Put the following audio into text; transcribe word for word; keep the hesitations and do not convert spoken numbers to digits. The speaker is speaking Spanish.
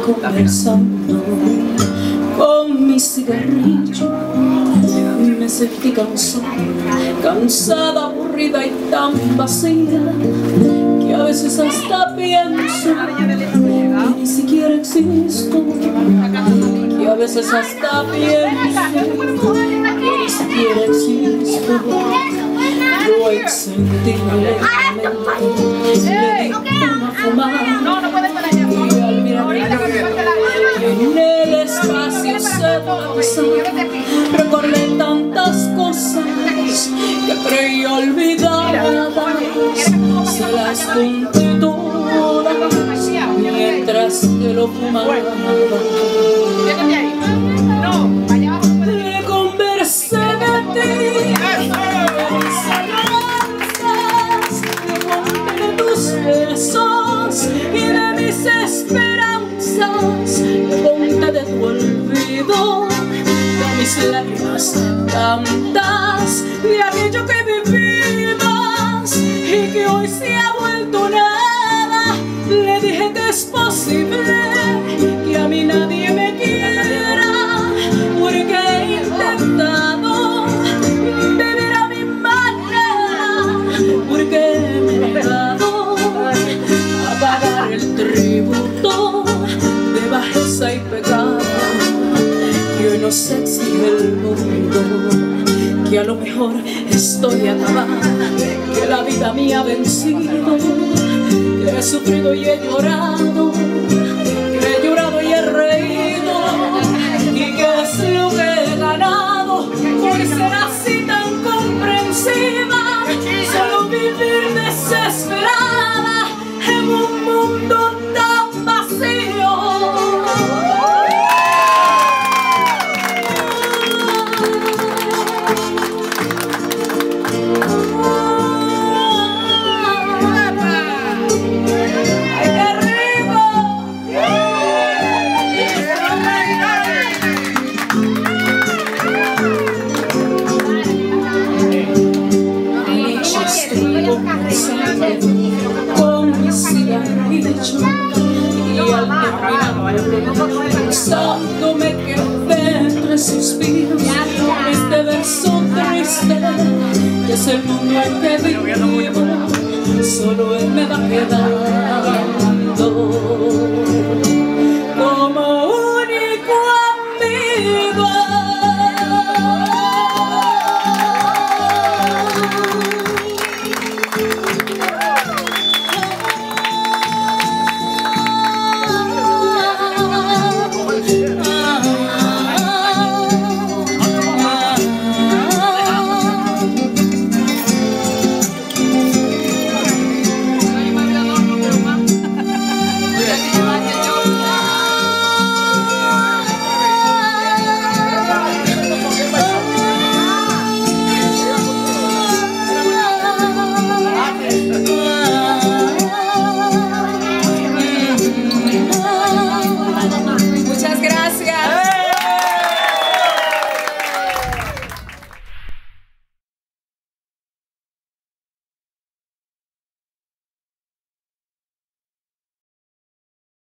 conversando con mi cigarrillo. Me sentí cansada, cansada, aburrida y tan vacía, que a veces hasta pienso que ni siquiera existo, que a veces hasta pienso que ni siquiera existo. Yo exentí lentamente, le di una fumada y al mirarme en el espacio se danza, recordé tantas cosas que creí olvidadas, se las junté todas mientras que lo fumaba. Le conversé de ti, de mis alabanzas, le conté de tus besos y de mis esperanzas, le conté de tu olvido, de mis lágrimas tantas, de aquello que vivimos y que hoy se ha vuelto nada. Le dije que es posible que a mí nadie me quiera, porque he intentado vivir a mi manera, porque me he negado a pagar el tributo de bajeza y pecado que hoy nos exige el mundo, que a lo mejor estoy acabada, que la vida me ha vencido, que he sufrido y he llorado, que he llorado y he reído, y que es lo que he ganado por ser así tan comprensiva, solo vivir desesperada en un mundo tan vacío. Con mi cigarrillo y al terminar pensándome que entre suspiros este verso triste que es el mundo en que vivo, solo él me va quedando.